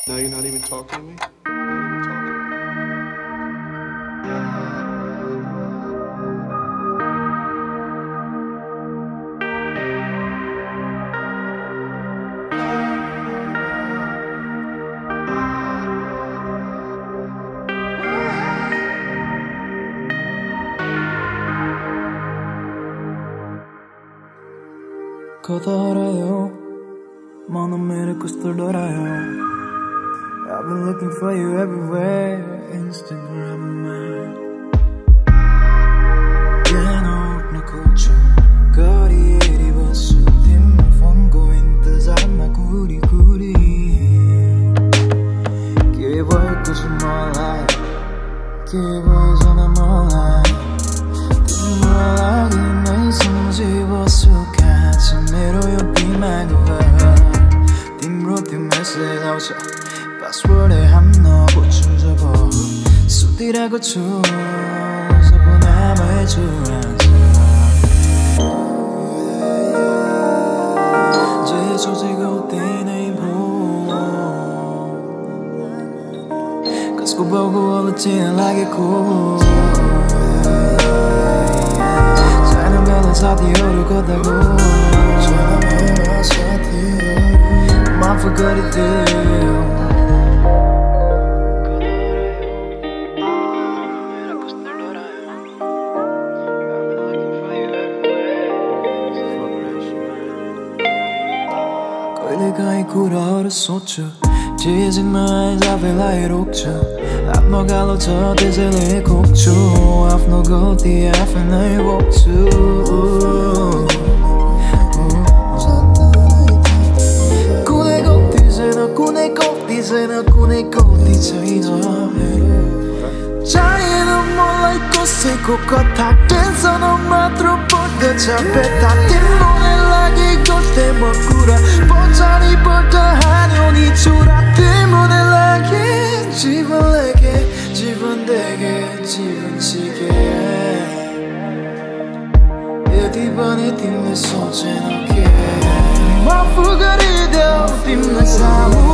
Now you're not even talking to me? Kodorayo, mano mere kusto dorayo. I've been looking for you everywhere, Instagram man. Yanok na kuchu, gari eri basu, dim phone ko intezar mein kuri kuri. Keval kuch malai, keval jana malai. Dim malai nahi samjhe basu kacha mero yo dimag va. Timro tyo message aउँछ. पासवर्डै हान्न खोज्छु जब सुतिरहेको छु सपनामै छु जे सोचेको त्यही नै भयो कसको बाउको अलक्षिण लागेको सानो बेला साथीहरू कता गयो माफ गरिदेऊ कहिलेकाहीँ कुराहरू सोच्छु चिजमा आइज आफैलाई रोक्छु आत्मगालो छ त्यसैले खोक्छु आफ्नो गल्ती आफै नै बोक्छु कुनै गल्ती छैन कुनै गल्ती छैन कुनै गल्ती छैन चाहिएन मलाई कसैको कथा टेन्सन मात्र पर्दछ बेथा तिम्रो लागि गर्दै म कुरा पछाडिबाट हान्यो नि छुरा तिम्रो लागि जीवन लेखे जीवन देखे जीवन सिके यति पनि तिमीले सोचेनौ के माफ गरिदेऊ तिमीलाई सामु